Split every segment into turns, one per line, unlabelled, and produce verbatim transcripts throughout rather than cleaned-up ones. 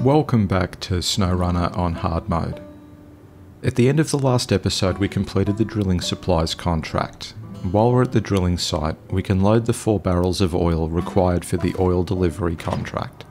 Welcome back to SnowRunner on hard mode. At the end of the last episode we completed the drilling supplies contract. While we're at the drilling site, we can load the four barrels of oil required for the oil delivery contract.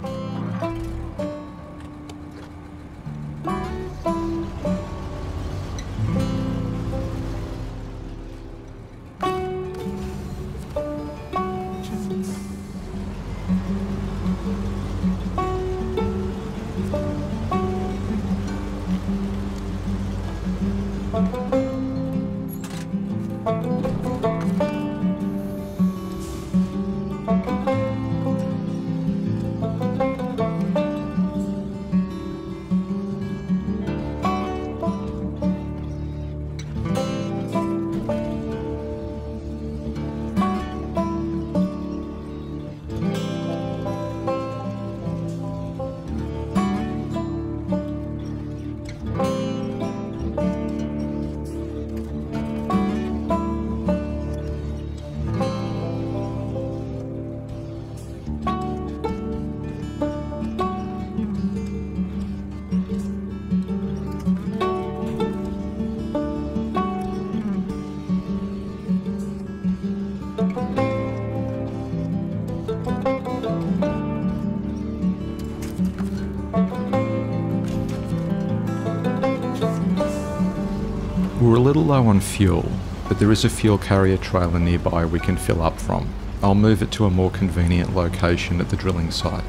We're a little low on fuel, but there is a fuel carrier trailer nearby we can fill up from. I'll move it to a more convenient location at the drilling site.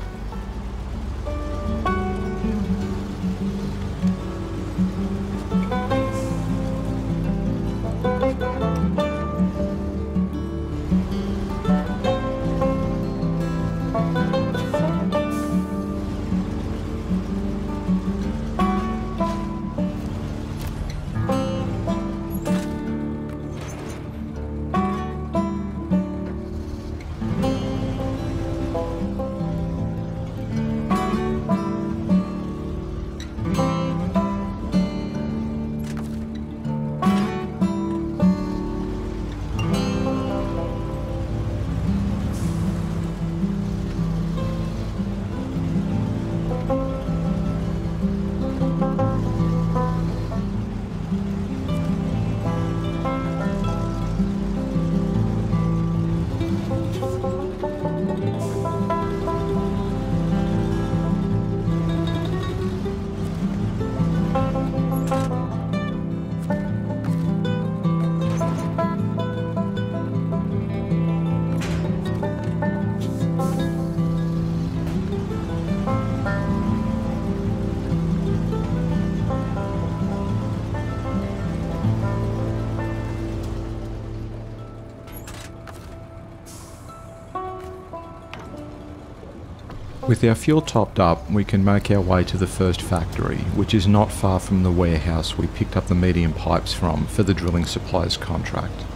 With our fuel topped up, we can make our way to the first factory, which is not far from the warehouse we picked up the medium pipes from for the drilling supplies contract.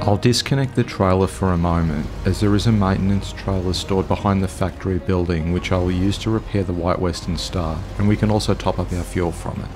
I'll disconnect the trailer for a moment, as there is a maintenance trailer stored behind the factory building which I will use to repair the White Western Star, and we can also top up our fuel from it.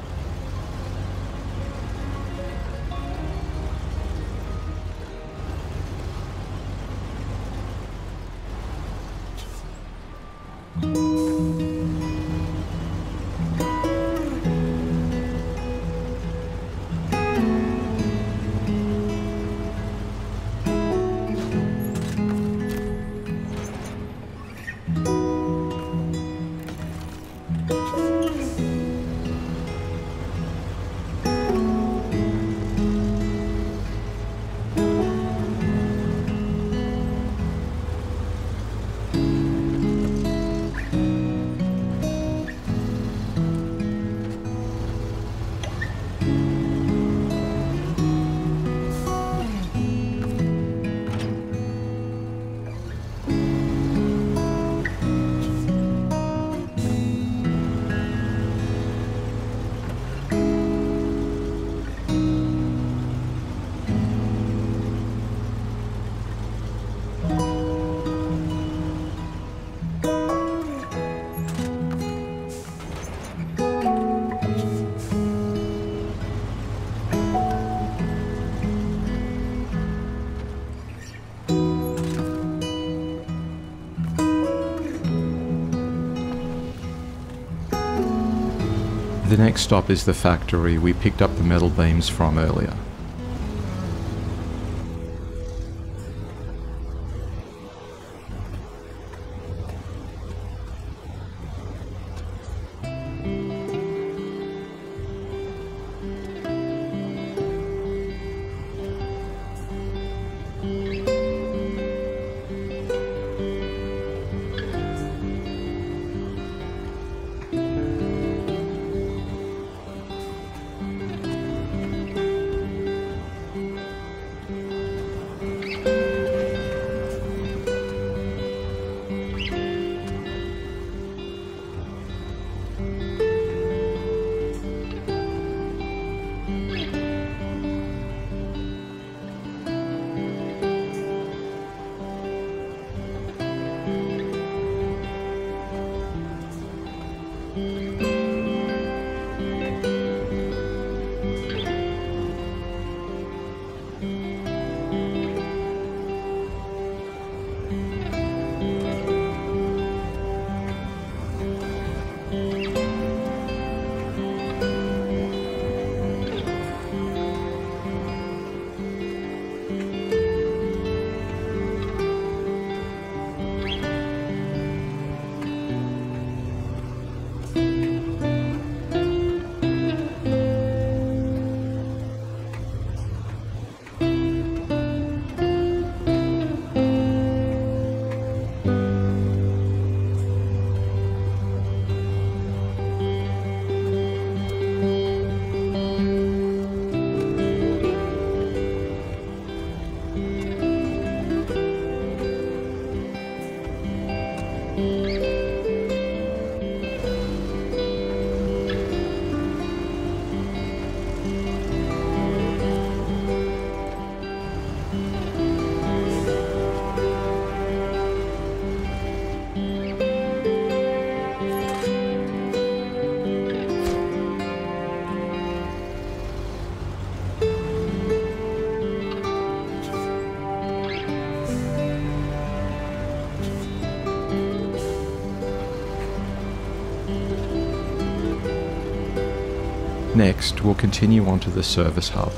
The next stop is the factory we picked up the metal beams from earlier. Next, we'll continue on to the service hub.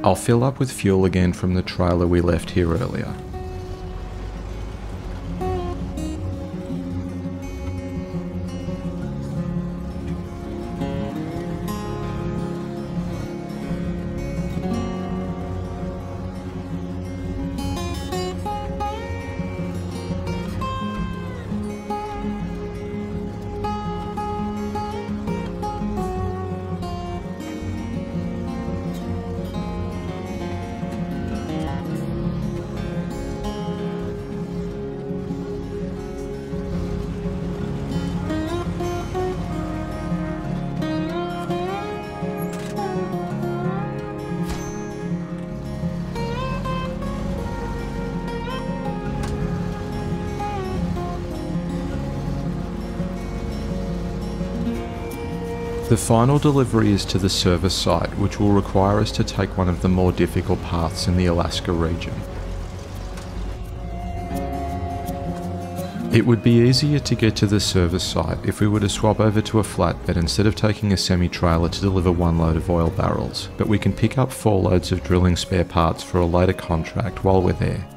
I'll fill up with fuel again from the trailer we left here earlier. The final delivery is to the service site, which will require us to take one of the more difficult paths in the Alaska region. It would be easier to get to the service site if we were to swap over to a flatbed instead of taking a semi-trailer to deliver one load of oil barrels, but we can pick up four loads of drilling spare parts for a later contract while we're there.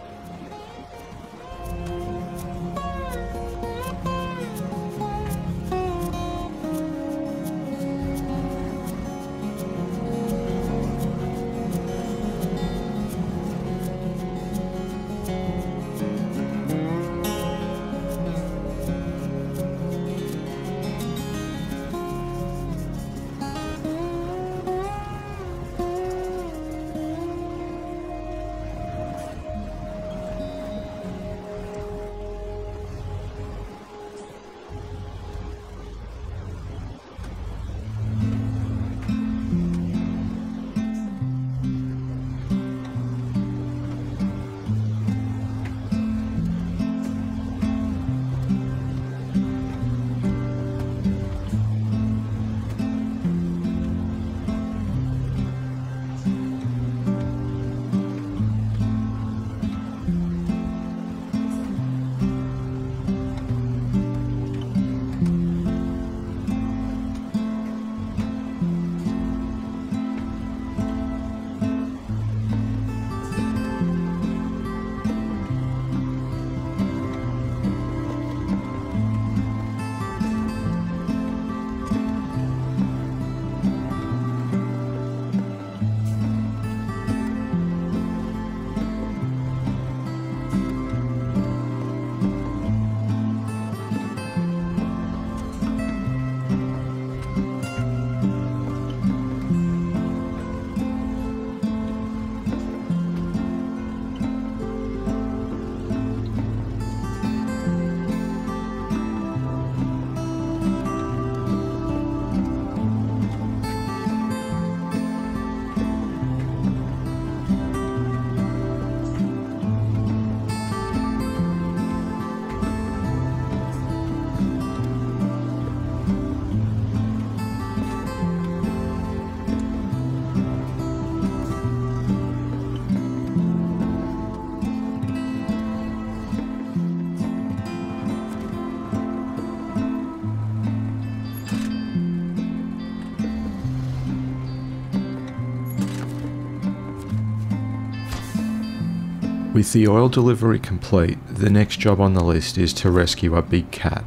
With the oil delivery complete, the next job on the list is to rescue a big cat.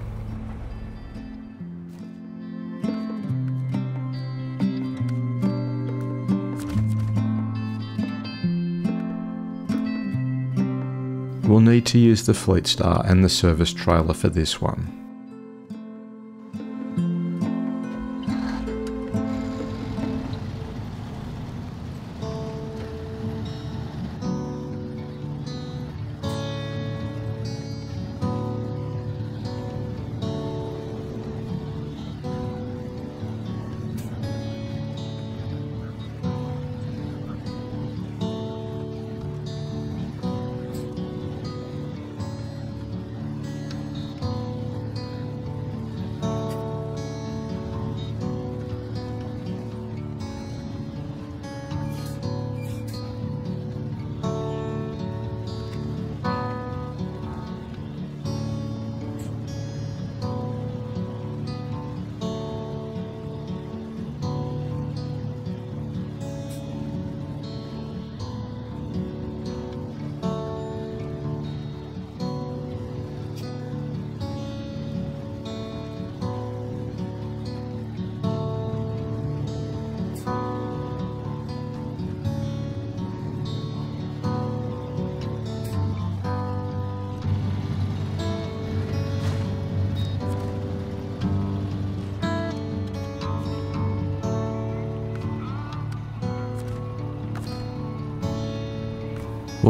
We'll need to use the Fleetstar and the service trailer for this one.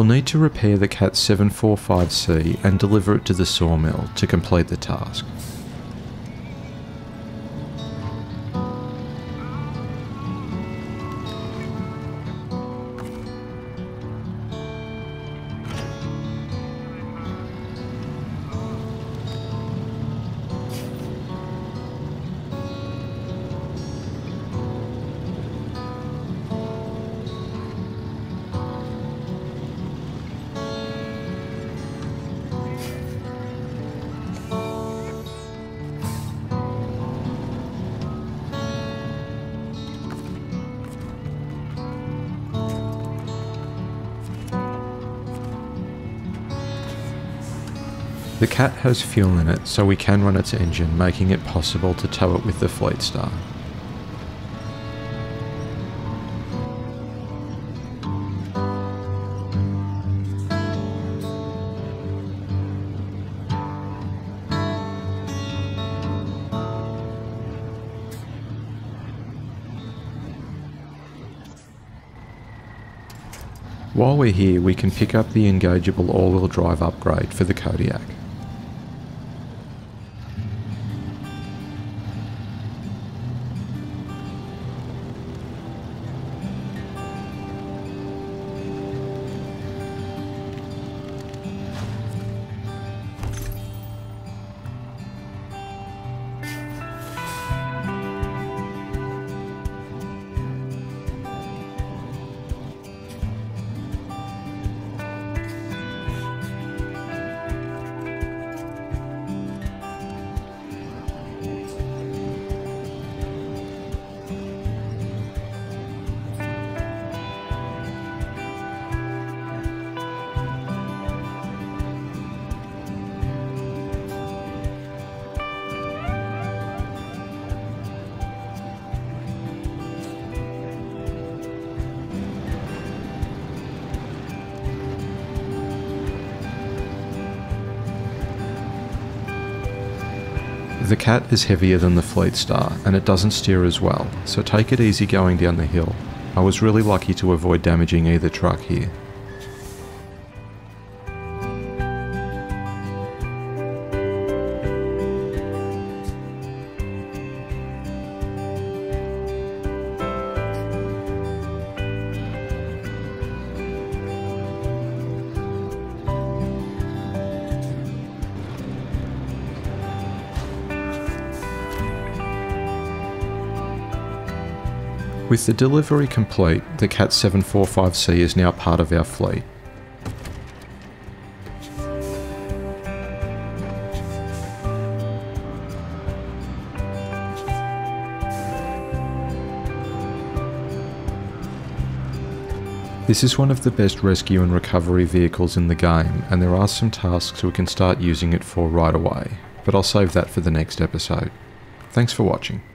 We'll need to repair the Cat seven forty-five C and deliver it to the sawmill to complete the task. The Cat has fuel in it, so we can run its engine, making it possible to tow it with the Fleetstar. While we're here, we can pick up the engageable all-wheel drive upgrade for the Kodiak. The Cat is heavier than the Fleetstar, and it doesn't steer as well, so take it easy going down the hill. I was really lucky to avoid damaging either truck here. With the delivery complete, the Cat seven forty-five C is now part of our fleet. This is one of the best rescue and recovery vehicles in the game, and there are some tasks we can start using it for right away, but I'll save that for the next episode. Thanks for watching.